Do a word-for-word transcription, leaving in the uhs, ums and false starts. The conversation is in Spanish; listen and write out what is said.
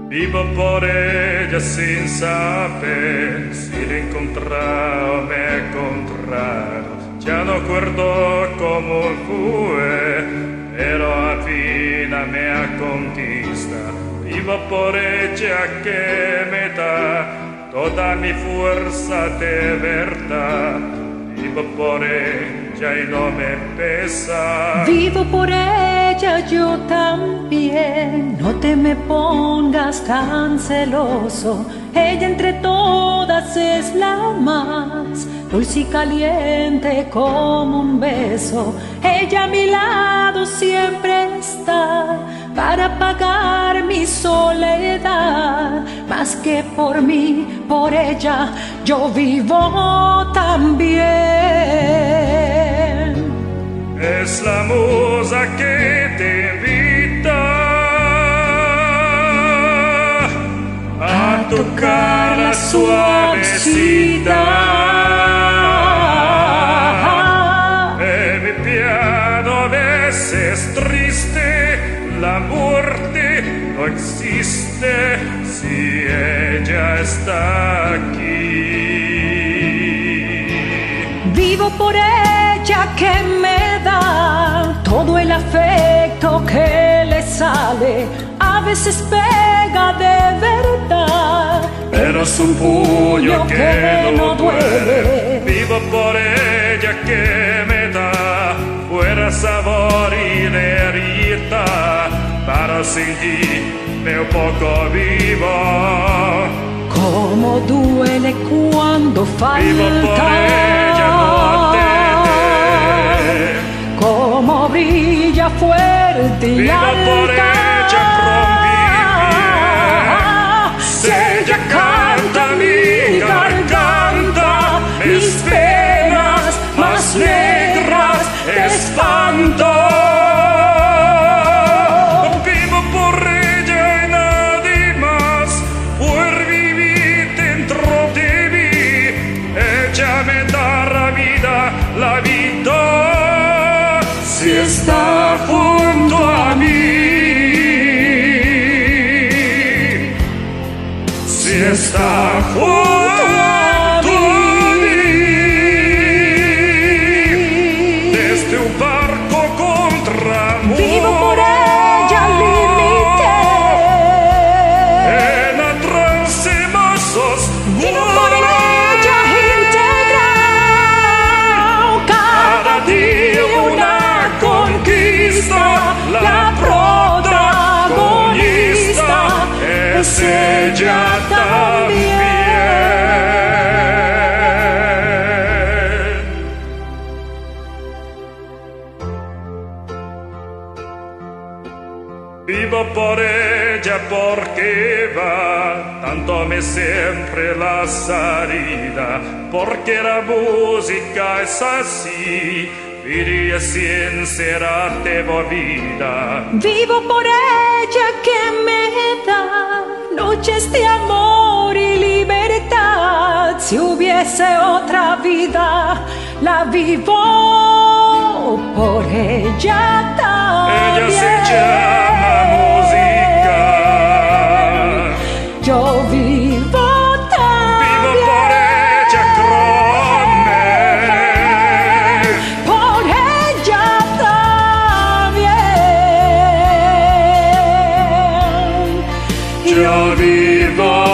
Vivo por ella sin saber si la encontrar o me encontrar. Ya no acuerdo cómo fue, pero al fin me conquista. Vivo por ella que me da toda mi fuerza de verdad. Vivo por ella y no me pesa. Vivo por ella yo también. No te me pongas tan celoso. Ella entre todas es la más dulce y caliente como un beso. Ella a mi lado siempre está para pagar mi soledad. Más que por mí, por ella yo vivo también. Es la musa que te invita a tocar la suavecita. En mi piano a veces triste, la muerte no existe si ella está aquí. Vivo por ella que me da todo el afecto que le sale. A veces pega de verdad, pero es un puño que, que no duele. Vivo por ella que me da fuera sabor y derrita para sentirme un poco vivo. Como duele cuando falta. Vivo por ella, no te como brilla fuerte y vivo alta. Por ella convivir. Si ella canta mi garganta, mis penas más negras de espanto. Vivo por ella y nadie más puede vivir dentro de mí. Ella me da la vida, la vida. Si está junto a mí, si está junto a mí, desde un barco contra amor. Vivo por ella al límite, en atrancimosos. vivo por ella integrado. Cada día una la protagonista es ella también. Vivo por ella porque va dándome siempre la salida, porque la música es así. Viría sin ser arte movida. Vivo por ella que me da noches de amor y libertad. Si hubiese otra vida, la vivo por ella también. Ella se llama música. Yo vivo Yo vivo